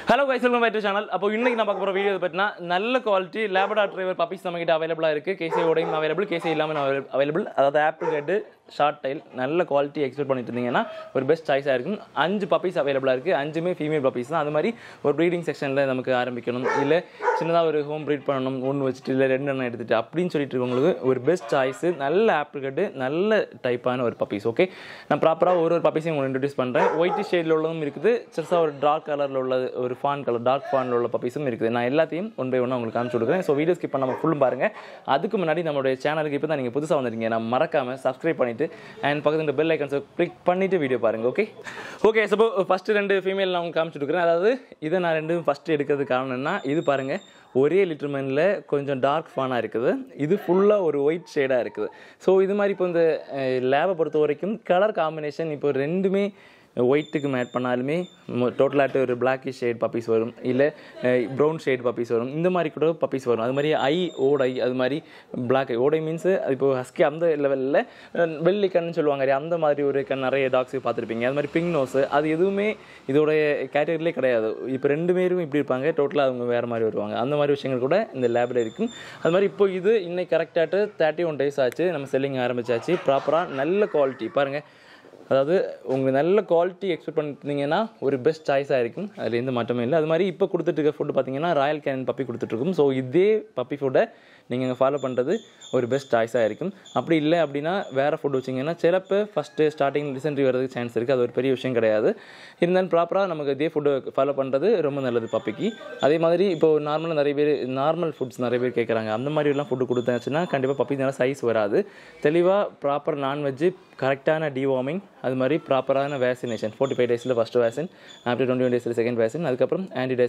Hello guys, welcome back to the channel. அப்போ இன்னைக்கு நான் பார்க்க போற வீடியோ பத்தினா நல்ல குவாலிட்டி Labrador Retriever puppies நம்மகிட்ட அவேலபிளா இருக்கு. KC ஓடையும் அவேலபிள், KC இல்லாம அவேலபிள். அதாவது ஆப்பிள் ஹெட், ஷார்ட் டைல் நல்ல குவாலிட்டி எக்ஸ்பெக்ட் பண்ணிட்டு இருந்தீங்கன்னா ஒரு பெஸ்ட் சாய்ஸா இருக்கும். 5 puppies அவேலபிளா இருக்கு. 5மே ஃபீமேல் puppies தான். அது மாதிரி ஒரு ப்ரீடிங் செக்ஷன்ல நமக்கு ஆரம்பிக்கணும். இல்ல சின்னதா ஒரு ஹோம் ப்ரீட் பண்ணணும். ஒன்னு வச்சிட்டு இல்ல ரெண்டு எண்ணம் எடுத்துட்டு அப்படினு சொல்லிட்டு இருக்கவங்களுக்கு ஒரு பெஸ்ட் சாய்ஸ் நல்ல ஆப்பிள் ஹெட், நல்ல டைப்பான ஒரு puppies. ஓகே. நான் ப்ராப்பரா ஒரு puppies உங்களுக்கு இன்ட்ரோ듀ஸ் பண்றேன். ஒயிட் ஷேட்ல உள்ளதும் இருக்குது. சிறுசா ஒரு டார்க் கலர்ல உள்ள ஒரு fawn color dark fawn உள்ள பப்பீஸும் இருக்குது. நான் எல்லாத்தையும் ஒன் பை ஒன்னா உங்களுக்கு காமிச்சு கொடுக்குறேன். ஸோ வீடியோ ஸ்கிப் பண்ணாம ஃபுல்லும் பாருங்க. அதுக்கு முன்னாடி நம்மளுடைய சேனலுக்கு இப்போ தான் நீங்கள் புதுசாக வந்துருக்கீங்க, நான் மறக்காம சப்ஸ்கிரைப் பண்ணிட்டு அண்ட் பக்கத்துல பெல் ஐக்கன்ஸை கிளிக் பண்ணிட்டு வீடியோ பாருங்க. Okay okay. So first 2 female நான் உங்களுக்கு காமிச்சு கொடுக்குறேன். அதாவது இதை நான் 2 ஃபர்ஸ்ட் எடுக்கிறதுக்கு காரணம்னா இது பாருங்க, ஒரே லிட்டர்மேனில் கொஞ்சம் டார்க் ஃபானாக இருக்குது, இது ஃபுல்லாக ஒரு ஒயிட் ஷேடாக இருக்குது. ஸோ இது மாதிரி இப்போ இந்த லேபை பொறுத்த வரைக்கும் கலர் காம்பினேஷன் இப்போ ரெண்டுமே ஒயிட்டுக்கு மேட் பண்ணாலுமே டோட்டலாகிட்டு ஒரு பிளாக்கிஷ் ஷேட் பப்பீஸ் வரும், இல்லை ப்ரௌன் ஷேட் பப்பீஸ் வரும், இந்த மாதிரி கூட பப்பீஸ் வரும். அது மாதிரி ஓடை, அது மாதிரி பிளாக் ஓடை மீன்ஸ் இப்போ ஹஸ்கி அந்த லெவலில் வெள்ளி கண்ணுன்னு சொல்லுவாங்க, அந்த மாதிரி ஒரு கண் நிறைய டாக்ஸுக்கு பார்த்துருப்பீங்க. அது மாதிரி பிங்க் நோஸ், அது எதுவுமே இதோடைய கேட்டகரியிலே கிடையாது. இப்போ 2 பேரும் இப்படி இருப்பாங்க, டோட்டலாக அவங்க வேறு மாதிரி வருவாங்க. அந்த மாதிரி விஷயங்கள் கூட இந்த லேபில் இருக்கும். அது மாதிரி இப்போ இது இன்னைக்கு கரெக்டாகிட்டு 31 days ஆச்சு, நம்ம செல்லிங் ஆரம்பிச்சாச்சு. ப்ராப்பராக நல்ல குவாலிட்டி பாருங்கள். அதாவது உங்களுக்கு நல்ல குவாலிட்டி எக்ஸ்பெக்ட் பண்ணிட்டீங்கன்னா ஒரு பெஸ்ட் சாய்ஸாக இருக்கும், அதில் எந்த மாற்றமே இல்லை. அது மாதிரி இப்போ கொடுத்துட்டு இருக்க ஃபுட்டு பார்த்தீங்கன்னா ராயல் கேன் பப்பி கொடுத்துட்ருக்கும். ஸோ இதே பப்பி ஃபுட்டை நீங்கள் இங்கே ஃபாலோ பண்ணுறது ஒரு பெஸ்ட் சாய்ஸாக இருக்கும். அப்படி இல்லை அப்படின்னா வேறு ஃபுட் வச்சிங்கன்னா சிலப்போ ஃபஸ்ட்டு ஸ்டார்டிங் டிசென்ட்ரி வரதுக்கு சான்ஸ் இருக்குது. அது ஒரு பெரிய விஷயம் கிடையாது. இருந்தாலும் ப்ராப்பராக நமக்கு இதே ஃபுட்டு ஃபாலோ பண்ணுறது ரொம்ப நல்லது பப்பிக்கு. அதே மாதிரி இப்போது நார்மலாக நிறைய பேர் நார்மல் ஃபுட்ஸ் நிறைய பேர் கேட்குறாங்க. அந்த மாதிரிலாம் ஃபுட்டு கொடுத்தாச்சுன்னா கண்டிப்பாக பப்பி நல்லா சைஸ் வராது. தெளிவாக ப்ராப்பர் நான்வெஜ்ஜு, கரெக்டான டிவார்மிங், அது மாதிரி ப்ராப்பரான vaccination 45 days first vaccine, after 21 days second vaccine, அதுக்கப்புறம்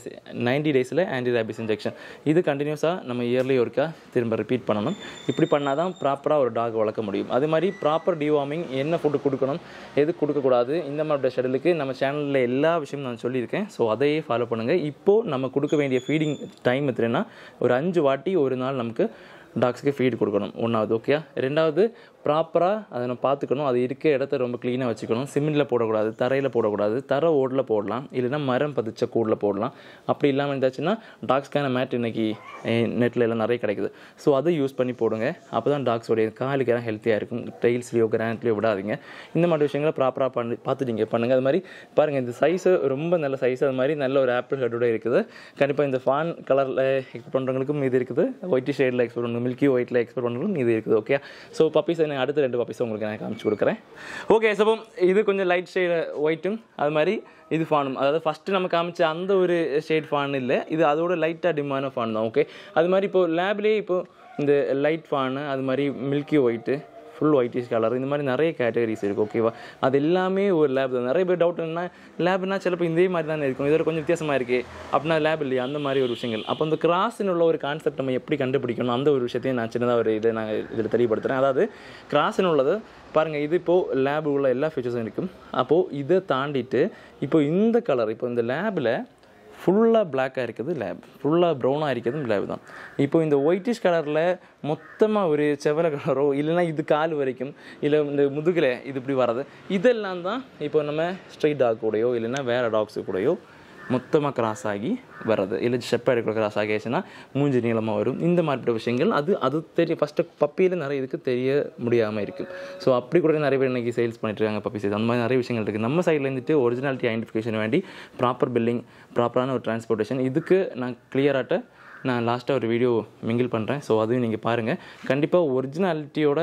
90 days ஆன்டி ரேபிஸ் இன்ஜெக்ஷன். இது கண்டினியூஸாக நம்ம இயர்லி ஒருக்கா திரும்ப ரிப்பீட் பண்ணணும். இப்படி பண்ணால் தான் ப்ராப்பராக ஒரு டாக் வளர்க்க முடியும். அது மாதிரி ப்ராப்பர் டிவார்மிங், என்ன ஃபுட்டு கொடுக்கணும், எது கொடுக்கக்கூடாது, இந்த மாதிரி ஷெடியூலுக்கு நம்ம சேனலில் எல்லா விஷயமும் நான் சொல்லியிருக்கேன். ஸோ அதையே ஃபாலோ பண்ணுங்கள். இப்போது நம்ம கொடுக்க வேண்டிய ஃபீடிங் டைம் எத்தனைன்னா ஒரு 5 வாட்டி ஒரு நாள் நமக்கு டாக்ஸுக்கு ஃபீட் கொடுக்கணும். 1வது. ஓகே. 2வது ப்ராப்பராக அதை நம்ம பார்த்துக்கணும். அது இருக்க இடத்த ரொம்ப க்ளீனாக வச்சுக்கணும். சிமெண்டில் போடக்கூடாது, தரையில் போடக்கூடாது, தரை ஓடில் போடலாம், இல்லைன்னா மரம் பதிச்ச கூடில் போடலாம். அப்படி இல்லாமல் இருந்தாச்சுன்னா டாக்ஸ்க்கான மேட் இன்றைக்கி நெட்டில் எல்லாம் நிறைய கிடைக்குது. ஸோ அதை யூஸ் பண்ணி போடுங்க. அப்போ தான் டாக்ஸோடைய காலுக்கெல்லாம் ஹெல்த்தியாக இருக்கும். டெய்ல்ஸ்லையோ கிராண்ட்லையோ விடாதீங்க. இந்த மாதிரி விஷயங்களை ப்ராப்பராக பார்த்துட்டீங்க பண்ணுங்கள். அது மாதிரி பாருங்கள், இந்த சைஸு ரொம்ப நல்ல சைஸ். அது மாதிரி நல்ல ஒரு ஆப்பிள் ஹெட்டோட இருக்குது. கண்டிப்பாக இந்த ஃபான் கலரில் எக்ஸ்பெக்ட் பண்ணுறவங்களுக்கும் இது இருக்குது, ஒயிட் ஷேடில் எக்ஸ்பெக்ட் பண்ணுறவங்க, மில்கி ஒயிட்டில் எக்ஸ்பெக்ட் பண்ணுறவங்களும் இது இருக்குது. ஓகே. ஸோ பப்பீஸ் அடுத்த 2 பப்பீஸ் உங்களுக்கு நான் காமிச்சு கொடுக்குறேன். ஓகே. ஸோ இது கொஞ்சம் லைட் ஷேட் ஒயிட்டும், அது மாதிரி இது ஃபானும். அதாவது ஃபஸ்ட்டு நம்ம காமிச்ச அந்த ஒரு ஷேட் ஃபான் இல்லை, இது அதோட லைட்டாக டிம்மான ஃபான் தான். ஓகே. அது மாதிரி இப்போது லேப்லேயே இப்போது இந்த லைட் ஃபானு, அது மாதிரி milky white, full whitish colour, இந்த மாதிரி நிறைய கேட்டகரிஸ் இருக்குது. ஓகேவா. அது எல்லாமே ஒரு லேப் தான். நிறைய பேர் டவுட் என்ன, லேப்னா சிலப்போ இதே மாதிரி தானே இருக்கும், இதோட கொஞ்சம் வித்தியாசமாக இருக்குது அப்படின்னா லேப் இல்லையா, அந்த மாதிரி ஒரு விஷயங்கள். அப்போ இந்த கிராஸ்ன்னு உள்ள ஒரு கான்செப்ட் நம்ம எப்படி கண்டுபிடிக்கணும், அந்த ஒரு விஷயத்தையும் நான் சின்னதாக ஒரு இதை நான் இதில் தெளிவுபடுத்துகிறேன். அதாவது கிராஸ்ன்னு உள்ளது பாருங்கள், இது இப்போது லேப் உள்ள எல்லா ஃபீச்சர்ஸும் இருக்கும். அப்போது இதை தாண்டிட்டு இப்போ இந்த கலர், இப்போ இந்த லேபில் ஃபுல்லாக பிளாக்காக இருக்குது லேப், ஃபுல்லாக ப்ரௌனாக இருக்கிறதும் லேப் தான். இப்போ இந்த ஒயிட்டிஷ் கலரில் மொத்தமாக ஒரு செவலை கலரோ, இல்லைன்னா இது கால் வரைக்கும், இல்லை இந்த முதுகில் இது இப்படி வர்றது, இதெல்லாம் தான் இப்போ நம்ம ஸ்ட்ரைட் டாக் கூடயோ இல்லைன்னா வேறு டாக்ஸு கூடயோ மொத்தமாக கிராஸ் ஆகி வர்றது. இல்லை ஷெப்பர்டு கூட கிராஸ் ஆகிடுச்சுன்னா மூஞ்சி நீளமாக வரும். இந்த மாதிரி விஷயங்கள் அது தெரிய ஃபஸ்ட்டு பப்பியில் நிறைய இதுக்கு தெரிய முடியாமல் இருக்குது. ஸோ அப்படி கூட நிறைய பேர் இன்றைக்கி சேல்ஸ் பண்ணிட்டுருக்காங்க பப்பி சைஸ். அந்த மாதிரி நிறைய விஷயங்கள் இருக்குது. நம்ம சைடில் இருந்துட்டு ஒரிஜினாலிட்டி ஐடென்டிஃபிகேஷன் வேண்டி ப்ராப்பர் பில்லிங், ப்ராப்பரான ஒரு டிரான்ஸ்போர்ட்டேஷன், இதுக்கு நான் கிளியராகிட்ட நான் லாஸ்ட்டாக ஒரு வீடியோ மிங்கிள் பண்ணுறேன். ஸோ அதையும் நீங்கள் பாருங்கள். கண்டிப்பாக ஒரிஜினாலிட்டியோட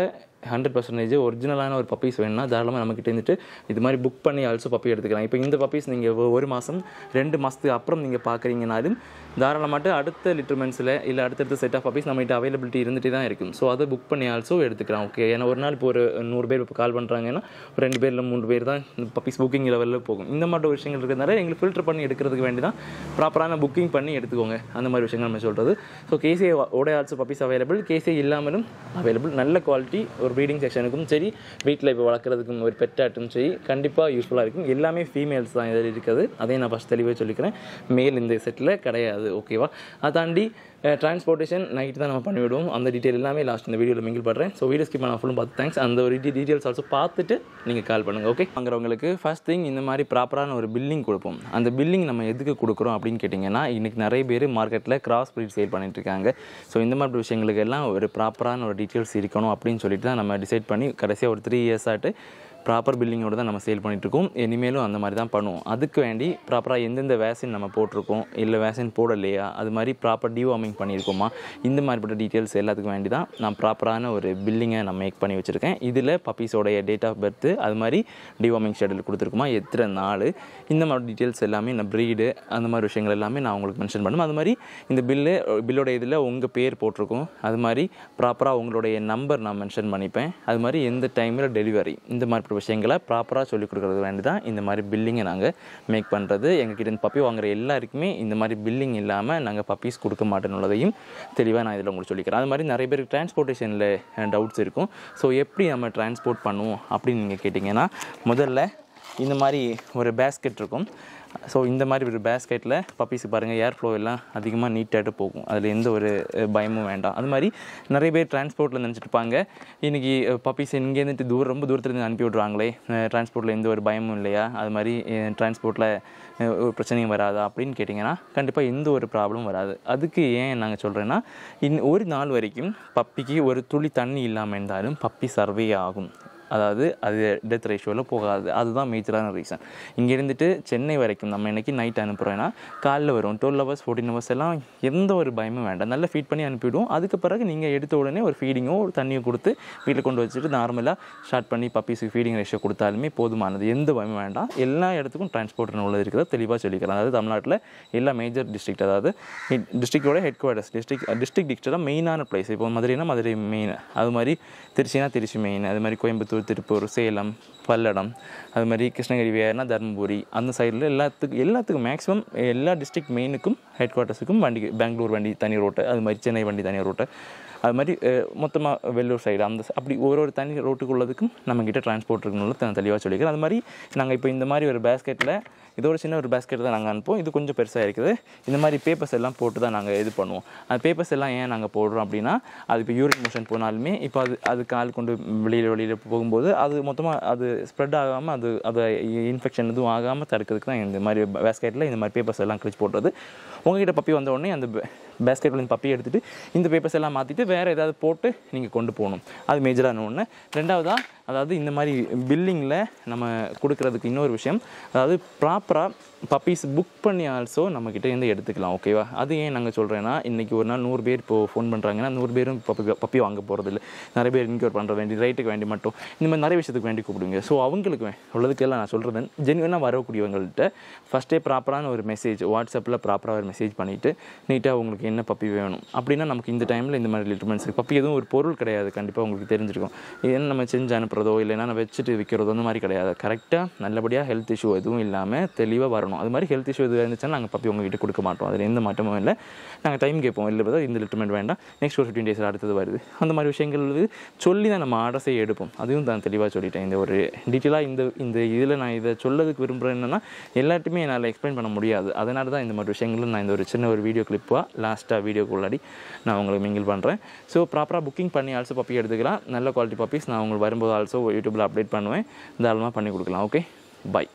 100% ஒரிஜினலான ஒரு பப்பீஸ் வேணும்னா தாராளமாக நம்மக்கிட்ட இருந்துட்டு இது மாதிரி புக் பண்ணி ஆல்சோ பப்பி எடுத்துக்கலாம். இப்போ இந்த பப்பீஸ் நீங்கள் 1 மாதம் 2 மாதத்துக்கு அப்புறம் நீங்கள் பார்க்குறீங்கனாலும் தாராளமாட்டு அடுத்த லிட்டர்மென்ஸில் இல்லை அடுத்தடுத்த செட் ஆஃப் பப்பீஸ் நம்மகிட்ட அவைலபிலிட்டி இருந்துகிட்டே தான் இருக்கும். ஸோ அதை புக் பண்ணி ஆல்சோ எடுத்துக்கலாம். ஓகே. ஏன்னா ஒரு நாள் இப்போ ஒரு 100 பேர் இப்போ கால் பண்ணுறாங்கன்னா ஒரு 2 பேர் இல்லை 3 பேர் தான் பப்பீஸ் புக்கிங் லெவலில் போகும். இந்த மாதிரி விஷயங்கள் இருக்கிறதுனால எங்களுக்கு ஃபில்டர் பண்ணி எடுக்கிறதுக்கு வேண்டி தான் ப்ராப்பரான புக்கிங் பண்ணி எடுத்துக்கோங்க. அந்த மாதிரி விஷயங்கள் நம்ம சொல்கிறது. ஸோ கேசிஏ ஓட ஆல்சோ பப்பீஸ் அவைலபிள், கேசிஏ இல்லாமலும் அவைலபிள். நல்ல குவாலிட்டி ஒரு ப்ரீடிங் செக்ஷனுக்கும் சரி, வீட்டில் இப்போ வளர்க்குறதுக்கும் ஒரு பெட்டாட்டும் சரி, கண்டிப்பாக யூஸ்ஃபுல்லாக இருக்கும். எல்லாமே ஃபீமேல்ஸ் தான் இதில் இருக்குது. அதையும் நான் ஃபஸ்ட் தெளிவாக சொல்லிக்கிறேன். மேல் இந்த செட்டில் கிடையாது. ஓகேவா. அதை தாண்டி டிரான்ஸ்போர்ட்டேஷன் நைட்டு தான் நம்ம பண்ணிவிடுவோம். அந்த டீட்டெயில் எல்லாமே லாஸ்ட் இந்த வீடியோவில் மிங்கில் பண்ணுறேன். ஸோ வீடியோ ஸ்கிப் பண்ண ஃபுல்லும் பார்த்து தேங்க்ஸ். அந்த ஒரு டீட்டெயில்ஸ் ஆல்சோ பார்த்துட்டு நீங்கள் கால் பண்ணுங்கள். ஓகே, வாங்குறவங்களுக்கு ஃபர்ஸ்ட் திங் இந்த மாதிரி ப்ராப்பரான ஒரு பில்லிங் கொடுப்போம். அந்த பில்லிங் நம்ம எதுக்கு கொடுக்குறோம் அப்படின்னு கேட்டிங்கன்னா, இன்றைக்கி நிறைய பேர் மார்க்கெட்டில் கிராஸ் ப்ரீட் சேல் பண்ணிட்டு இருக்காங்க. ஸோ இந்த மாதிரி விஷயங்களுக்கு எல்லாம் ஒரு ப்ராப்பரான ஒரு டீட்டெயில்ஸ் இருக்கணும் அப்படின்னு சொல்லிட்டு தான் நம்ம டிசைட் பண்ணி கடைசியாக ஒரு 3 years ஆகிட்டு ப்ராப்பர் பில்லிங்கோடு தான் நம்ம சேல் பண்ணிகிட்ருக்கோம். இனிமேலும் அந்த மாதிரி தான் பண்ணுவோம். அதுக்கு வேண்டி ப்ராப்பராக எந்தெந்த வேக்சின் நம்ம போட்டிருக்கோம், இல்லை வேக்சின் போடலையா, அது மாதிரி ப்ராப்பர் டிவார்மிங் பண்ணியிருக்கோமா, இந்த மாதிரிப்பட்ட டீட்டெயில்ஸ் எல்லாத்துக்கும் வேண்டி தான் நான் ப்ராப்பரான ஒரு பில்லிங்கை நான் மேக் பண்ணி வச்சுருக்கேன். இதில் பப்பீஸோடைய டேட் ஆஃப் பர்த்து, அது மாதிரி டிவார்மிங் ஷெட்யூல் கொடுத்துருக்குமா, எத்தனை நாள், இந்த மாதிரி டீட்டெயில்ஸ் எல்லாமே இந்த ப்ரீடு அந்த மாதிரி விஷயங்கள் எல்லாமே நான் உங்களுக்கு மென்ஷன் பண்ணுவேன். அது மாதிரி இந்த பில்லோட இதில் உங்கள் பேர் போட்டிருக்கோம். அது மாதிரி ப்ராப்பராக உங்களுடைய நம்பர் நான் மென்ஷன் பண்ணிப்பேன். அது மாதிரி எந்த டைமில் டெலிவரி, இந்த மாதிரி விஷயங்களை ப்ராப்பராக சொல்லிக் கொடுக்குறது வேண்டி தான் இந்த மாதிரி பில்லிங்கை நாங்கள் மேக் பண்ணுறது. எங்ககிட்ட இந்த பப்பி வாங்குற எல்லாருக்குமே இந்த மாதிரி பில்லிங் இல்லாமல் நாங்கள் பப்பீஸ் கொடுக்க மாட்டேன்னுள்ளதையும் தெளிவாக நான் இதில் உங்களுக்கு சொல்லிக்கிறேன். அது மாதிரி நிறைய பேருக்கு டிரான்ஸ்போர்ட்டேஷனில் டவுட்ஸ் இருக்கும். ஸோ எப்படி நம்ம டிரான்ஸ்போர்ட் பண்ணுவோம் அப்படின்னு நீங்கள் கேட்டிங்கன்னா, முதல்ல இந்த மாதிரி ஒரு பேஸ்கெட் இருக்கும். ஸோ இந்த மாதிரி ஒரு பேஸ்கெட்டில் பப்பீஸுக்கு பாருங்கள், ஏர் ஃப்ளோ எல்லாம் அதிகமாக நீட்டாகிட்டு போகும். அதில் எந்த ஒரு பயமும் வேண்டாம். அது மாதிரி நிறைய பேர் டிரான்ஸ்போர்ட்டில் நினச்சிட்டு இருப்பாங்க, இன்றைக்கி பப்பீஸ் இங்கேருந்துட்டு ரொம்ப தூரத்துலேருந்து அனுப்பி விட்றாங்களே, டிரான்ஸ்போர்ட்டில் எந்த ஒரு பயமும் இல்லையா, அது மாதிரி டிரான்ஸ்போர்ட்டில் ஒரு பிரச்சனையும் வராதா அப்படின்னு கேட்டிங்கன்னா, கண்டிப்பாக எந்த ஒரு ப்ராப்ளமும் வராது. அதுக்கு ஏன் நாங்கள் சொல்கிறேன்னா, ஒரு நாள் வரைக்கும் பப்பிக்கு ஒரு துளி தண்ணி இல்லாமல் இருந்தாலும் பப்பி சர்வே ஆகும். அதாவது அது டெத் ரேஷியோவில் போகாது. அதுதான் மேஜரான ரீசன். இங்கே இருந்துட்டு சென்னை வரைக்கும் நம்ம இன்றைக்கி நைட் அனுப்புகிறோன்னா காலைல வரும் 12 hours 14 hours எல்லாம் எந்த ஒரு பயமும் வேண்டாம். நல்லா ஃபீட் பண்ணி அனுப்பிவிடுவோம். அதுக்கு பிறகு நீங்கள் எடுத்த உடனே ஒரு ஃபீடிங்கோ ஒரு தண்ணியோ கொடுத்து வீட்டில் கொண்டு வச்சுட்டு நார்மலாக ஸ்டார்ட் பண்ணி பப்பீஸுக்கு ஃபீடிங் ரேஷியோ கொடுத்தாலுமே போதுமானது. எந்த பயமும் வேண்டாம். எல்லா இடத்துக்கும் டிரான்ஸ்போர்ட் உள்ளது இருக்கிறத தெளிவாக சொல்லிக்கிறேன். அதாவது தமிழ்நாட்டில் எல்லா மேஜர் டிஸ்ட்ரிக்ட், அதாவது டிஸ்ட்ரிக்டோட ஹெட் குவார்ட்டர்ஸ், டிஸ்ட்ரிக்ட் டிஸ்ட்ரிக்டாக மெயினான பிளேஸ். இப்போ மதுரைனா மதுரை மெயின், அது மாதிரி திருச்சினா திருச்சி மெயின், அது மாதிரி கோயம்புத்தூர், திருப்பூர், சேலம், பல்லடம், அது மாதிரி கிருஷ்ணகிரி, வேறுனா தருமபுரி, அந்த சைடில் எல்லாத்துக்கும் மேக்ஸிமம் எல்லா டிஸ்ட்ரிக்ட் மெயினுக்கும் ஹெட் குவார்ட்டர்ஸுக்கும் வண்டி, பெங்களூர் வண்டி தனி ரோட்டு, அது மாதிரி சென்னை வண்டி தனி ரோட்டு, அது மாதிரி மொத்தமாக வெள்ளூர் சைடு அந்த அப்படி ஒரு தனி ரோட்டுக்கு உள்ளதுக்கும் நம்மக்கிட்ட டிரான்ஸ்போர்ட் இருக்குன்னு தெளிவாக சொல்லிக்கிறேன். அது மாதிரி நாங்கள் இப்போ இந்த மாதிரி ஒரு பேஸ்கெட்டில், இது ஒரு சின்ன ஒரு பேஸ்கெட் தான் நாங்கள் அனுப்புவோம். இது கொஞ்சம் பெருசாக இருக்குது. இந்த மாதிரி பேப்பர்ஸ் எல்லாம் போட்டு தான் நாங்கள் இது பண்ணுவோம். அந்த பேப்பர்ஸ் எல்லாம் ஏன் நாங்கள் போடுறோம் அப்படின்னா, அது இப்போ யூரின் மோஷன் போனாலுமே இப்போ அது கால் கொண்டு வெளியில் போகும்போது அது மொத்தமாக அது ஸ்ப்ரெட் ஆகாமல் அது இன்ஃபெக்ஷன் எதுவும் ஆகாமல் தடுக்கிறதுக்கு தான் இந்த மாதிரி பேஸ்கெட்டில் இந்த மாதிரி பேப்பர்ஸ் எல்லாம் கிழிச்சு போடுறது. உங்கள்கிட்ட பப்பி வந்த உடனே அந்த பேஸ்கெட்டில் பப்பி எடுத்துகிட்டு இந்த பேப்பர்ஸ் எல்லாம் மாற்றிட்டு வேறு ஏதாவது போட்டு நீங்கள் கொண்டு போகணும். அது மேஜரான ஒன்று. ரெண்டாவதாக, அதாவது இந்த மாதிரி பில்லிங்கில் நம்ம கொடுக்குறதுக்கு இன்னொரு விஷயம், அதாவது ப்ராப்பராக பப்பீஸ் புக் பண்ணி ஆல்சோ நம்மக்கிட்ட இருந்து எடுத்துக்கலாம். ஓகேவா? அது ஏன் நாங்கள் சொல்கிறேன்னா, இன்றைக்கி ஒரு நாள் 100 பேர் இப்போது ஃபோன் பண்ணுறாங்கன்னா 100 பேரும் பப்பி வாங்க போகிறதில்ல. நிறைய பேர் இன்க்யூர் பண்ணுற வேண்டி, ரைட்டுக்கு வேண்டி மட்டும் இந்த மாதிரி நிறைய விஷயத்துக்கு வேண்டி கூப்பிடுங்க. ஸோ அவங்களுக்கு உள்ளதுக்கெல்லாம் நான் சொல்கிறது, ஜென்யூனாக வரக்கூடியவங்கள்ட்ட ஃபஸ்ட்டே ப்ராப்பரான ஒரு மெசேஜ் வாட்ஸ்அப்பில் ப்ராப்பராக ஒரு மெசேஜ் பண்ணிவிட்டு நீட்டாக உங்களுக்கு என்ன பப்பி வேணும் அப்படின்னா, நமக்கு இந்த டைமில் இந்த மாதிரி லிட்டர்மெண்ட்ஸ் இருக்குது. பப்பி எதுவும் ஒரு பொருள் கிடையாது. கண்டிப்பாக உங்களுக்கு தெரிஞ்சிருக்கும். ஏன்னா நம்ம செஞ்சு அனுப்புறதோ இல்லைன்னா நம்ம வச்சுட்டு விற்கிறதோ அந்த மாதிரி கிடையாது. கரெக்டாக நல்லபடியாக ஹெல்த் இஷ்யூ எதுவும் இல்லாமல் தெளிவாக வரணும். அது மாதிரி ஹெல்த் இஷ்யூ எதுவும் இருந்துச்சுன்னா நாங்கள் பப்பி உங்ககிட்ட கொடுக்க மாட்டோம். அதில் எந்த மாற்றமும் இல்லை. நாங்கள் டைம் கேட்போம், இல்லை பார்த்தா இந்த லிட்டர்மெண்ட் வேண்டாம், நெக்ஸ்ட் ஒரு 15 days அடுத்தது வருது, அந்த மாதிரி விஷயங்கள் சொல்லி தான் நம்ம ஆர்டர்ஸை எடுப்போம். அதுவும் தான் தெளிவாக சொல்லிட்டேன். இந்த ஒரு டீட்டெயிலாக இந்த இதில் நான் இதை சொல்லதுக்கு விரும்புகிறேன். என்னென்னா, எல்லாத்தையுமே என்னால் எக்ஸ்பிளைன் பண்ண முடியாது. அதனால தான் இந்த மாதிரி விஷயங்களும் நான் இந்த ஒரு சின்ன ஒரு வீடியோ கிளிப்பாக லாஸ்ட்டாக வீடியோக்கு உள்ளாடி நான் உங்களுக்கு மிங்கிள் பண்ணுறேன். ஸோ ப்ராப்பராக புக்கிங் பண்ணி ஆல்சோ பப்பி எடுத்துக்கலாம். நல்ல குவாலிட்டி பப்பீஸ் நான் உங்களுக்கு வரும்போது ஆல்சோ யூடியூப்பில் அப்டேட் பண்ணுவேன். தாராளமாக பண்ணி கொடுக்கலாம். Okay, by.